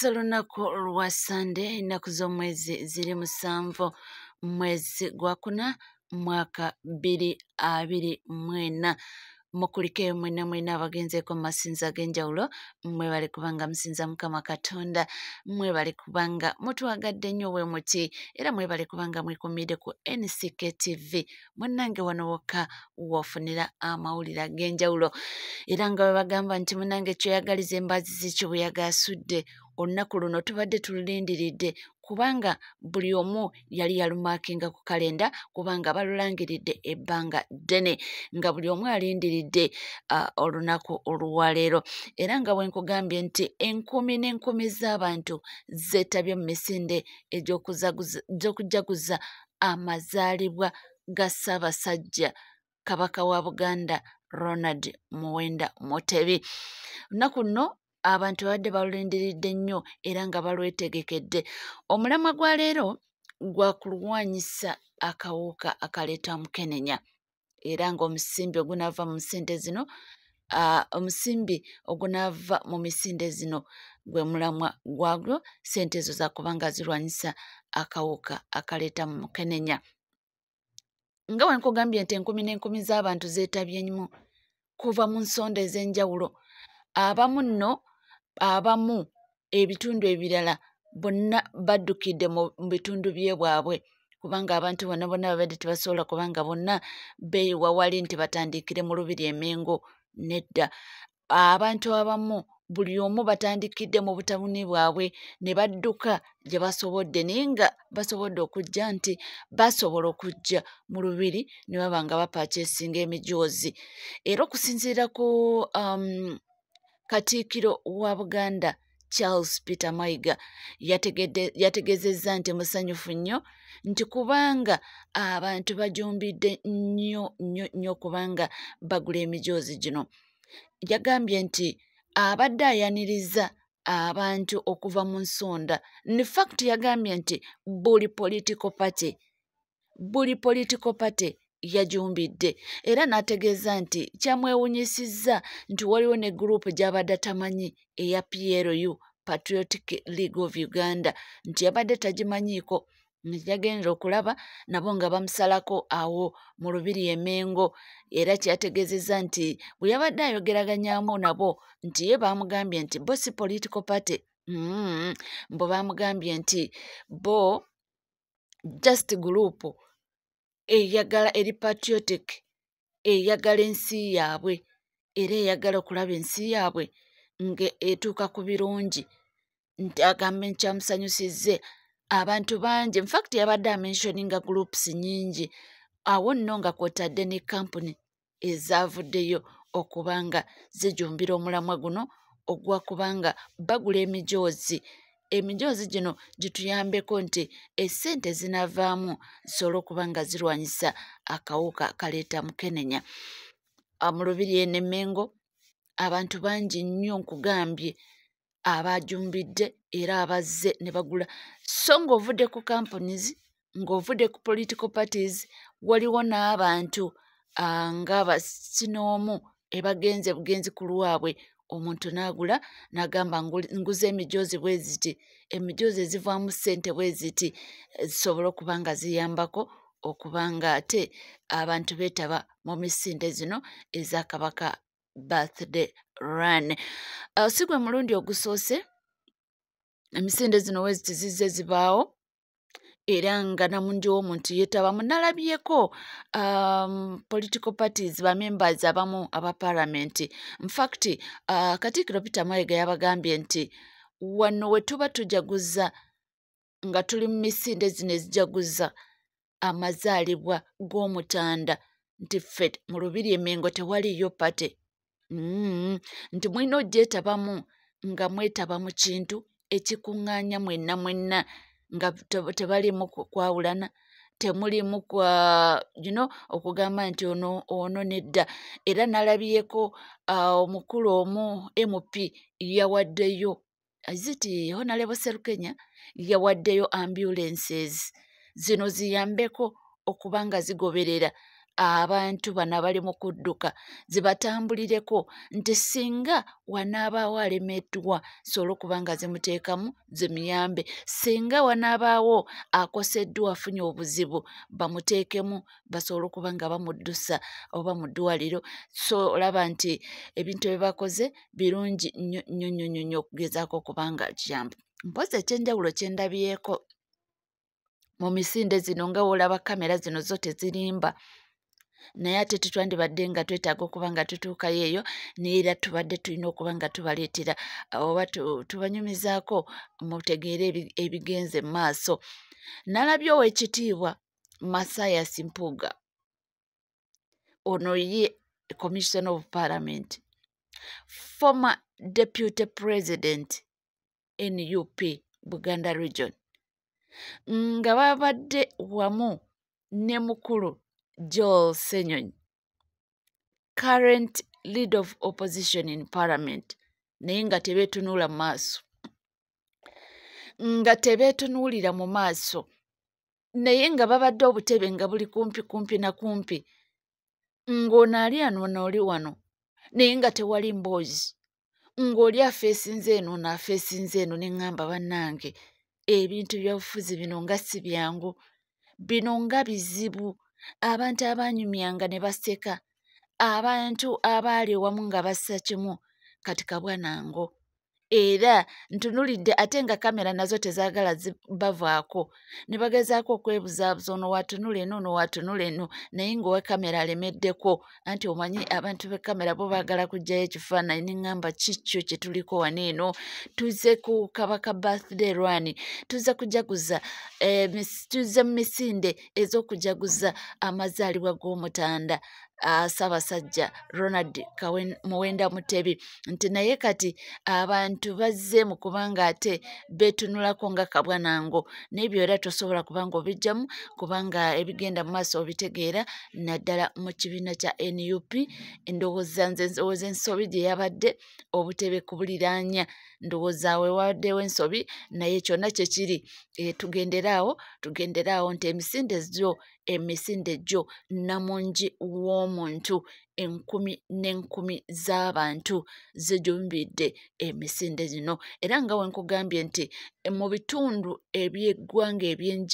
Lunaku lwa Sunday ennaku z'omwezi ziri 7 mwezi gwa kuna mwaka 2024 mukulike mwena abagenzeeko mu masinza ag'enjawulo mmwe bali kubanga musinza Mukama Katonda mmwe bali kubanga mutwagadde nnyo bwe muti era mmwe bali kubanga mwekumidde ku NCK TV munnange wano wokka woofunira amawulire ag'enjawulo era nga bwe bagamba nti munnange kyoyagaliza embaazi zikyo bwe yagasudde olunaku luno tubadde tululindiridde kubanga buli omu yali yalumakinga ku kalenda kubanga balulangiridde ebbanga ddene nga buli omu alindiridde olunaku olwaleero era nga bwe nkugambye nti enkumi n'enkumi z'abantu zeetabye mu misinde egy'okujaguza amazaalibwa ga Ssaabasajja Kabaka wa Buganda Ronald Muwenda Mutebi. Lunaku nno abantu babadde balulindiridde nnyo era nga balwetegekedde. Omulamwa gwa leero gwa kulwanyisa akawuka akaleeta mukenenya era ng'omusimbi ogunaava mu ssente zino omusimbi ogunaava mu misinde zino gwe mulamwa gwagwo ssente ezo zakubanga zirwanyisa akawuka akaleeta mu mukenenya. Nga bwe nkugambye nti enkumi n'enkumi z'abantu zeetabye nnyo kuva mu nsonda ez'enjawulo. Abamu ebitundu ebirala bonna baddukidde mu bitundu by'ebwabwe kubanga abantu bonna babadde tebasobola kubanga bonna beeyiwa wali nti batandikire mu lubiri emengo nedda. Abantu abamu buli omu batandikidde mu butabuni bwabwe ne badduka gye basobodde naye nga basobodde okujja nti basobola okujja mu lubiri ne baba nga bapaacesinga emijoozi. Era okusinziira ku Katiikiro wa Buganda Charles Peter Mayiga yategeezezza nti musanyufu nnyo nti kubanga abantu bajumbidde nnyo kubanga bagula emijoozi gino. Yagambye nti abadde ayaniriza abantu okuva mu nsonda. In fact yagambye nti buli political party yajumbidde era n'ategeeza nti kyamwewunyisizza nti waliwo ne gurupu gy'abadde atamanyi eya PLU Patriotic League of Uganda nti yabadde tagimanyiiko yagenda okulaba nabo nga bamusalako awo mu lubiri emengo era kyategeezezza nti bwe yabadde ayogeraganyaamu nabo nti ye baamugambye nti bo si political party mbo baamugambye nti bo just group eyagala eri patriotic eyagala ensi yaabwe era eyagala okulaba ensi yaabwe nga etuuka ku birungi. Nti agambe nkyamusanyusizze abantu bangi. In fact yabadde amentioninga groups nnyingi awo nno nga kwotadde ne kampuni ezaavuddeyo okubanga zijumbira omulamwa guno ogwa kubanga bagula emijoozi. Emijoozi gino gituyambeko nti essente zinaavaamu zisobole okuba nga zirwanyisa akawuka akaleeta mukenenya. Mu lubiri eno Emmengo abantu bangi nnyo nkugambye abajumbidde era abazze ne bagula. So ng'ovudde ku companies, ng'ovudde ku political parties, waliwo n'abantu ng'abasinoomu ebagenze bugenzi ku lwabwe. Omuntu n'agula n'agamba nguze emijoozi bwe ziti, emijoozi ezivaamu ssente bwe ziti zisobole okuba nga ziyambako okuba nga ate abantu beetaba mu misinde zino eza Kabaka birthday run. Si gwe mulundi ogusoose emisinde zino bwe ziti zizze zibaawo era nga namundi w'omuntu yeetabamu. Nalabyeko political parties bamembers abamu aba parliament. In fact Katiikiro Peter Mayiga yabagambye nti wano we tuba tujaguza nga tuli mu misinde zino ezijaguza amazaalibwa g'Omutanda nti ffe mu lubiri emengo tewaliyo pate nti mulina ogyetabamu nga mwetaba mu kintu ekikuŋŋaanya mwenna nga tebalimu kwawulana, temulimu okugamba nti ono nedda. Era nalabyeko omukulu omu MP yawaddeyo ziti Honorable Sserukenya yawaddeyo ambulances zino ziyambeko okuba nga zigoberera abantu bano abali mu kudduka zibatambulireko nti singa wanaabaawo alemeddwa sobola okuba nga zimuteekamu zimuyambe, singa wanaabaawo akoseddwa afunye obuzibu bamuteekemu basobole okuba nga bamuddusa oba mu ddwaliro. So olaba nti ebintu bye bakoze birungi nnyo okugezaako okuba nga kiyamba. Mpozi ekyenjawulo kye ndabyeko mu misinde zino nga olaba kamera zino zo tezirimba, naye ate tetwandibadde nga twetaaga okuba nga tutuukayo eyo neera tubadde tulina okuba nga tubaleetera oba tubanyumizaako mutegeere ebigenze mu maaso. Nalabye Oweekitiibwa Mathias Mpuuga, ono ye Commissioner of Parliament, former Deputy President NUP Buganda Region, nga babadde wamu ne mukulu Joel Senyonyi, current leader of opposition in Parliament, naye nga tebeetunuula mu maaso, nga tebeetunuulira mu maaso, naye nga babadde obutebe nga buli kumpi na kumpi, ng'ono ali ano n'oli wano, naye nga tewali mboozi, ng'oli afeesinze eno n'afeesinze eno. Ne ŋŋamba bannange, ebintu by'obufuzi bino nga si byangu, bino nga bizibu. Abantu abanyumyanga ne baseka, abantu abaali wamu nga bassa kimu, kati kabwanango. Era ntunulidde ate nga kamera nazo tezaagala bavaako, ne bagezaako okwebuzaabuza ono waatunula eno, ono waatunula eno, naye ng'owa kamera alemeddeko. Anti omanyi abantu be kamera bo baagala kuggyayo ekifaananyi. Ne ŋŋamba kikyo kye tuliko wano eno, tuzze ku Kabaka birthday run, tuzze kujaguza tuzze mu misinde ez'okujaguza amazaalibwa g'Omutanda Ssaabasajja Ronald Muwenda Mutebi, nti naye kati abantu bazze mu kubanga ate beetunulako nga kabwanango, n'ebyo era tosobola kubanga obijjamu kubanga ebigenda mu maaso obitegeera naddala mu kibiina kya NUP. Ndowooza ensobi gye yabadde obutebe kubuliraanya, ndowooza we wabaddewo ensobi, naye kyonna kye kiri tugenderaawo nti emisinde gyo namungi w'omuntu, enkumi n'enkumi z'abantu zijumbidde emisinde zino. Era nga we nkugambye nti mu bitundu eby'eggwanga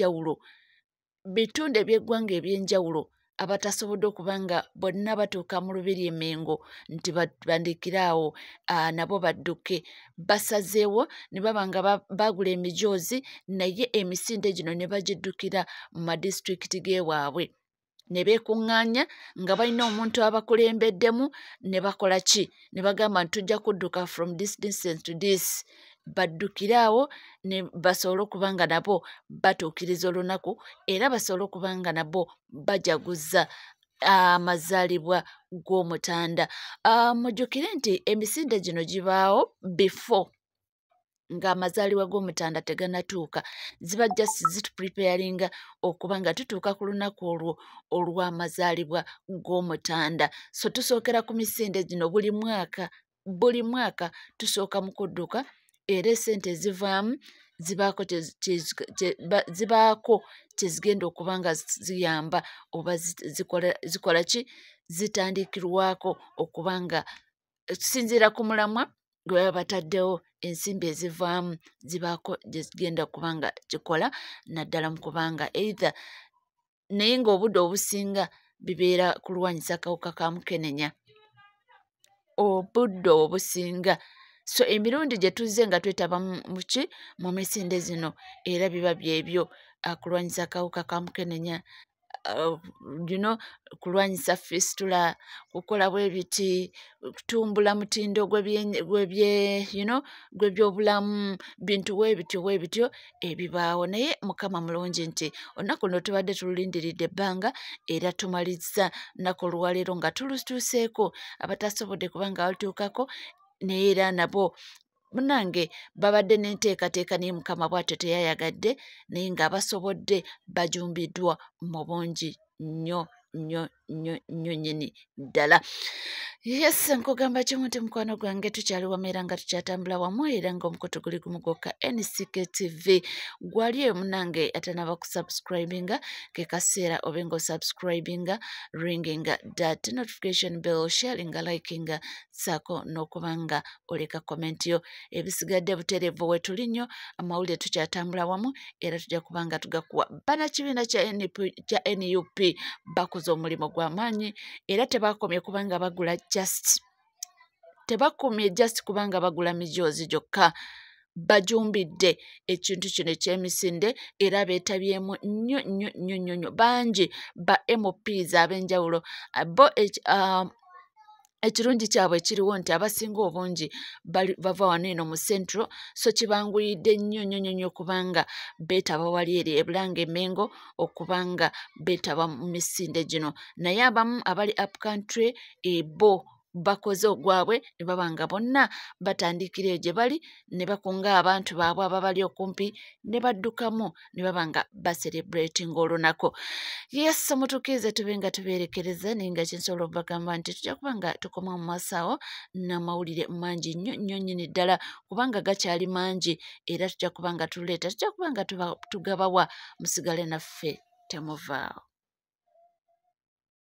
eby'enjawulo abatasobodde okuba nga bonna batuuka mu Lubiri Mengo nti bandikiraawo nabo badduke, basazeewo ne baba nga bagula emijoozi, naye emisinde gino ne bagiddukira mu madisitulikiti g'ewaabwe, ne beekuŋŋaanya nga balina omuntu abakulembeddemu, ne bakola ki? Ne bagamba nti tujja kudduka from this distance to this, baddukiraawo ne basobole okuba nga nabo batuukiriza olunaku, era basobole okuba nga nabo bajaguza amazaalibwa g'Omutanda. Mujjukire nti emisinde gino gibaawo before ng'amazaalibwa g'Omutanda tegannatuuka, ziba just zitupreparinga okuba nga tutuuka ku lunaku olwo olw'amazaalibwa g'Omutanda. So tusookera ku misinde gino buli mwaka tusooka mu kudduka, era essente ezivaamu zibaako kye zigenda okuba nga ziyamba oba zikola ki? Zitandikirwako okuba nga tusinziira ku mulamwa gwe baba bataddewo, ensimbi ezivaamu zibaako gye zigenda okuba nga kikola, naddala mu kubanga either, naye ng'obudde obusinga bibeera kulwanyisa akawuka ka mukenenya, obudde obusinga. So emirundi gye tuzze nga twetaba mu misinde zino era biba byebyo, kulwanyisa akawuka ka mukenenya, kulwanyisa fistula, kukola bwe biti, kutumbula mutindo gw'ebyobulamu, bintu bwe bityo ebibaawo. Naye Mukama mulungi nti olunaku luno tubadde tululindiridde ebbanga, era tumalizza nnaku olwaleero nga tulutuuseeko. Abatasobodde kubanga balutuukako naye era nabo munange babadde n'enteekateeka, naye Mukama bw'atyo teyayagadde, naye ng'abasobodde bajumbiddwa mu bungi nnyo nnyo nnyini ddala. Yes, nkugamba kimuti mukwano gwange tukyali wameera nga tukyatambula wamu era ng'omukutu guli gumu gwokka NCKTV. Gwali eyo munnange atanaba kusubscribinga ke kaseera obe ng'osubscribinga, ringinga that notification bell, sharinga, likinga, saako n'okubanga oleka comment yo. Ebisigadde butereevu we tuli nnyo, amawulire tukyatambula wamu era tujja kubanga tugakuwa. Bannakibiina kya NUP bakoze omulimu gw'amaanyi era tebakomye kubanga bagula tebakomye just kubanga bagula mijoozi gyokka. Bajumbidde ekintu kino ekyemisinde era beetabyemu nnyo bangi ba MPs ab'enjawulo. Bo ekirungi kyabwe ekiriwo nti abasinga obungi bava wano eno mu Central, so kibanguyidde nnyo kubanga beetaba wali eri ebulanga emengo okubanga beetaba mu misinde gino. Naye abamu abali up country bo bakoze ogwabwe ne baba nga bonna batandikira eyo gye bali ne bakunga abantu baabwe ababali okumpi ne baddukamu ne baba nga baselebratinga olunaku. Yes, mutukize tube nga tubeerekereza naye nga kinsobola obagamba nti tujja kuba nga tukoma mu maaso awo n'amawulire mangi nnyo nnyini ddala kubanga gakyali mangi era tujja kuba nga tuleeta, tujja kuba nga tugabawa, musigale naffe temuvaawo.